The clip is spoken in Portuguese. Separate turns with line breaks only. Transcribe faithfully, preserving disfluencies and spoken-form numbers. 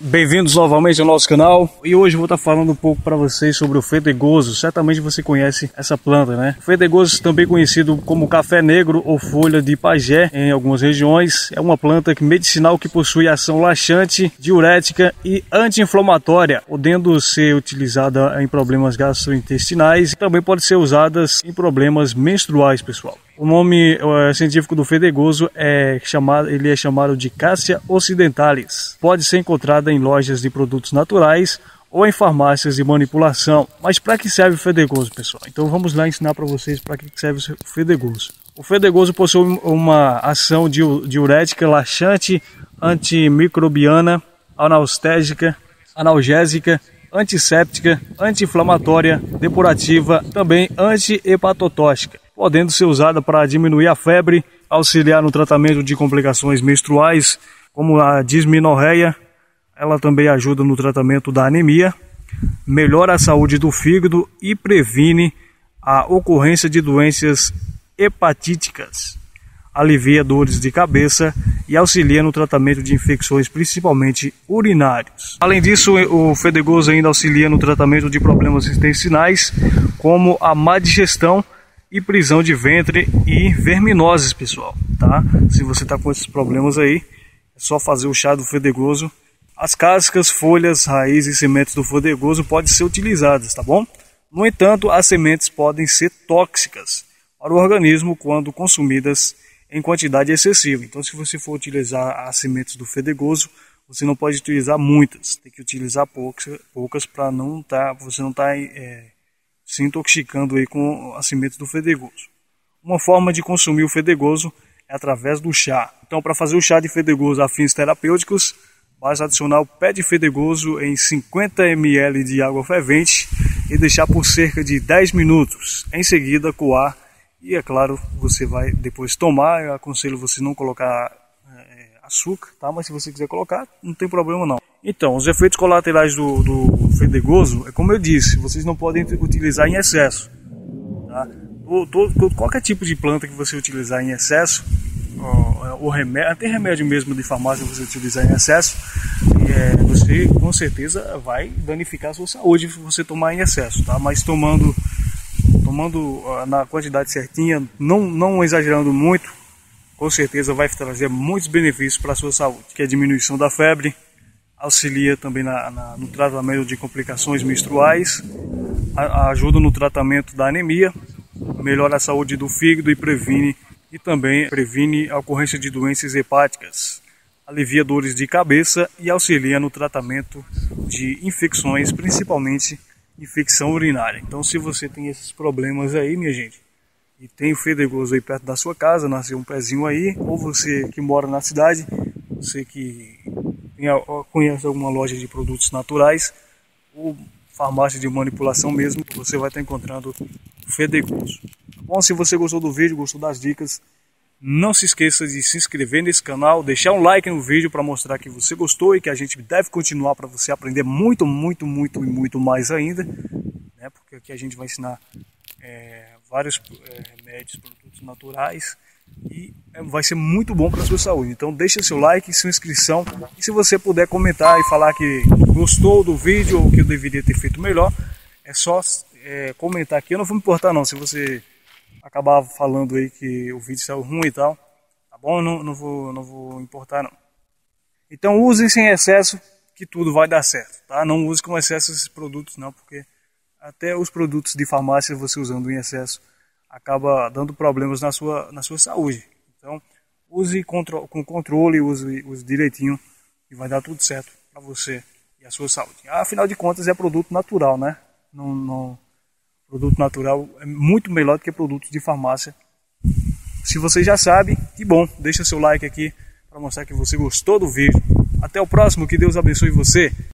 Bem-vindos novamente ao nosso canal e hoje eu vou estar falando um pouco para vocês sobre o fedegoso. Certamente você conhece essa planta, né? O fedegoso, também conhecido como café negro ou folha de pajé em algumas regiões, é uma planta medicinal que possui ação laxante, diurética e anti-inflamatória, podendo ser utilizada em problemas gastrointestinais e também pode ser usada em problemas menstruais, pessoal. O nome uh, científico do fedegoso é chamado, ele é chamado de Cassia occidentalis. Pode ser encontrada em lojas de produtos naturais ou em farmácias de manipulação. Mas para que serve o fedegoso, pessoal? Então vamos lá ensinar para vocês para que serve o fedegoso. O fedegoso possui uma ação diurética, laxante, antimicrobiana, analgésica, analgésica, antisséptica, anti-inflamatória, depurativa, também anti-hepatotóxica, podendo ser usada para diminuir a febre, auxiliar no tratamento de complicações menstruais, como a dismenorreia. Ela também ajuda no tratamento da anemia, melhora a saúde do fígado e previne a ocorrência de doenças hepatíticas, alivia dores de cabeça e auxilia no tratamento de infecções, principalmente urinários. Além disso, o fedegoso ainda auxilia no tratamento de problemas intestinais, como a má digestão e prisão de ventre e verminoses, pessoal, tá? Se você está com esses problemas aí, é só fazer o chá do fedegoso. As cascas, folhas, raízes e sementes do fedegoso podem ser utilizadas, tá bom? No entanto, as sementes podem ser tóxicas para o organismo quando consumidas em quantidade excessiva. Então, se você for utilizar as sementes do fedegoso, você não pode utilizar muitas, tem que utilizar poucas, poucas para não tá, você não estar tá, é, se intoxicando aí com as sementes do fedegoso. Uma forma de consumir o fedegoso é através do chá. Então, para fazer o chá de fedegoso a fins terapêuticos, basta adicionar o pé de fedegoso em cinquenta mililitros de água fervente e deixar por cerca de dez minutos. Em seguida, coar e, é claro, você vai depois tomar. Eu aconselho você não colocar é, açúcar, tá? Mas se você quiser colocar, não tem problema não. Então, os efeitos colaterais do, do fedegoso, é como eu disse, vocês não podem utilizar em excesso, tá? Ou, todo, qualquer tipo de planta que você utilizar em excesso, o remédio, até remédio mesmo de farmácia você utilizar em excesso, é, você com certeza vai danificar a sua saúde se você tomar em excesso, tá? Mas tomando, tomando na quantidade certinha, não, não exagerando muito, com certeza vai trazer muitos benefícios para a sua saúde, que é a diminuição da febre, auxilia também na, na, no tratamento de complicações menstruais, a, ajuda no tratamento da anemia, melhora a saúde do fígado e previne e também previne a ocorrência de doenças hepáticas, alivia dores de cabeça e auxilia no tratamento de infecções, principalmente infecção urinária. Então, se você tem esses problemas aí, minha gente, e tem o fedegoso aí perto da sua casa, nasceu um pezinho aí, ou você que mora na cidade, você que conhece alguma loja de produtos naturais ou farmácia de manipulação mesmo, você vai estar encontrando o fedegoso. Bom, se você gostou do vídeo, gostou das dicas, não se esqueça de se inscrever nesse canal, deixar um like no vídeo para mostrar que você gostou e que a gente deve continuar para você aprender muito, muito, muito e muito mais ainda, né? Porque aqui a gente vai ensinar é, vários é, remédios, produtos naturais e é, vai ser muito bom para a sua saúde. Então deixa seu like, sua inscrição e se você puder comentar e falar que gostou do vídeo ou que eu deveria ter feito melhor, é só é, comentar aqui. Eu não vou me importar não se você acabar falando aí que o vídeo saiu ruim e tal, tá bom? Eu não, não, vou, não vou importar não. Então usem sem excesso que tudo vai dar certo, tá? Não use com excesso esses produtos não, porque até os produtos de farmácia você usando em excesso acaba dando problemas na sua, na sua saúde. Então use contro com controle, use, use direitinho e vai dar tudo certo para você e a sua saúde. Afinal de contas é produto natural, né? Não... não Produto natural é muito melhor do que produtos de farmácia. Se você já sabe, que bom, deixa seu like aqui para mostrar que você gostou do vídeo. Até o próximo, que Deus abençoe você.